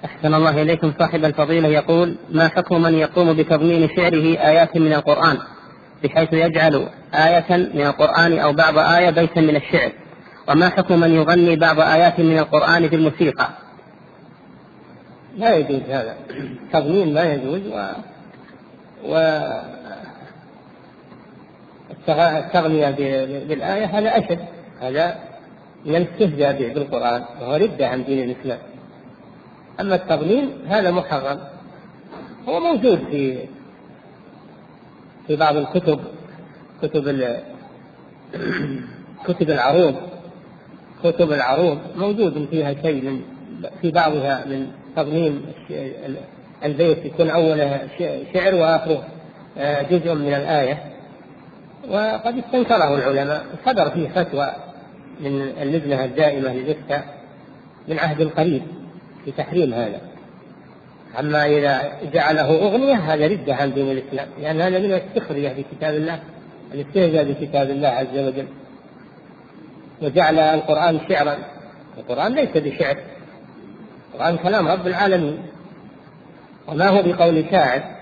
أحسن الله إليكم. صاحب الفضيلة يقول: ما حكم من يقوم بتضمين شعره آيات من القرآن بحيث يجعل آية من القرآن أو بعض آية بيتا من الشعر؟ وما حكم من يغني بعض آيات من القرآن بالموسيقى؟ لا يجوز هذا، التضمين لا يجوز، والتغنية بالآية هذا أشد، هذا من الاستهزاء بالقرآن وهو ردة عن دين الإسلام. أما التضمين هذا محرم، هو موجود في بعض الكتب، كتب العروض موجود فيها شيء في بعضها من تضمين البيت، يكون أوله شعر وآخره جزء من الآية، وقد استنكره العلماء. صدر فيه فتوى من اللجنة الدائمة للإفتاء من عهد قريب في تحريم هذا. أما إذا جعله أغنية هذا ردة عن دين الإسلام، لأن هذا من السخرية بكتاب الله، الاستهزاء بكتاب الله عز وجل. وجعل القرآن شعرا، القرآن ليس بشعر، القرآن كلام رب العالمين وما هو بقول شاعر.